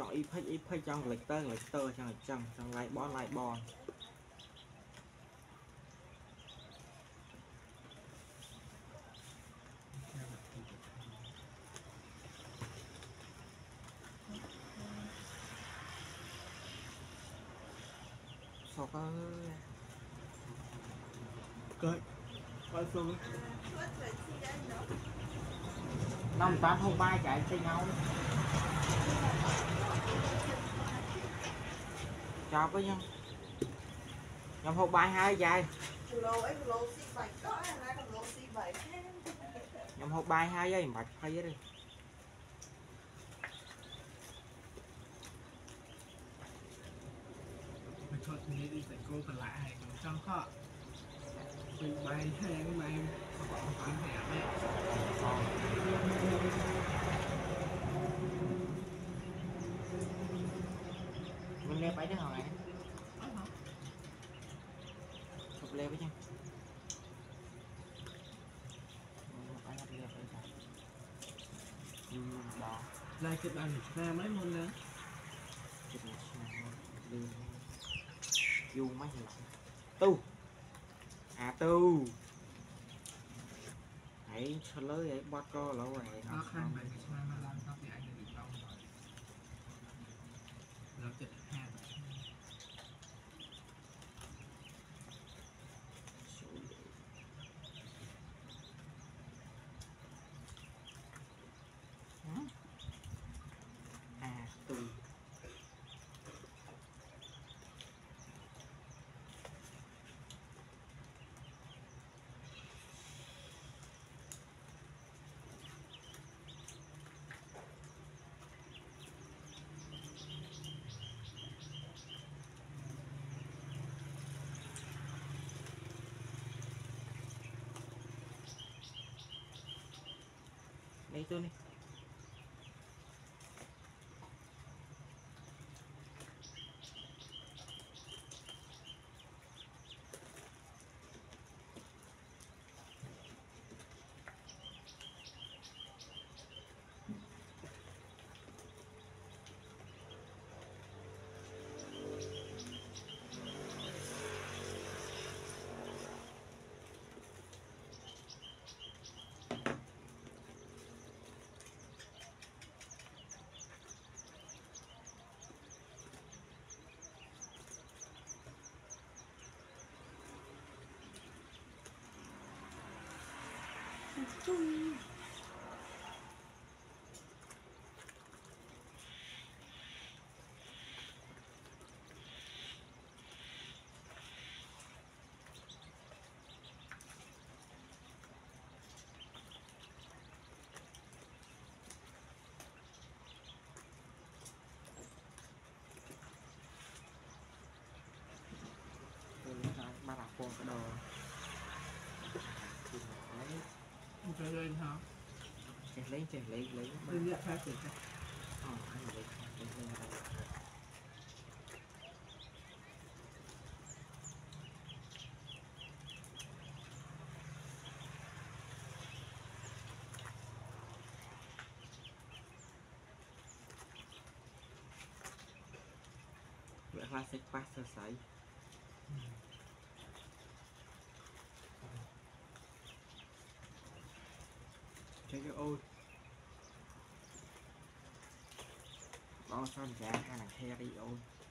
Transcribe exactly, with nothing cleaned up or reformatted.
chọn ít phách ít phách trong lịch tơ lịch tơ trong trong trong lại bón lại bòn sao có coi coi xuống năm tám không ba chạy chơi nhau cho với nhau năm không ba hai dài năm không ba hai giây mạch hay đi mình chọn như đi tại cô còn lại hay còn trong kho mình bay hay mà em bán hẻ đấy mình leo bảy đứa hỏi chụp leo với nhau đó lại chụp ảnh ra mấy môn nữa chụp leo dù mấy lần tu à tu hãy cho lưới ấy bắt co lâu rồi nó khăn về cái mà làm nó thì anh được đâu rồi nó chụp hai à tu đây tôi đi ba đạp con cái đồ chơi lên hả chạy lấy chạy lấy lấy lên nhận khai tử ờ anh lấy lấy vậy classic pass sơ sấy chơi cái ôi đó sao giá hai là khe đi ôi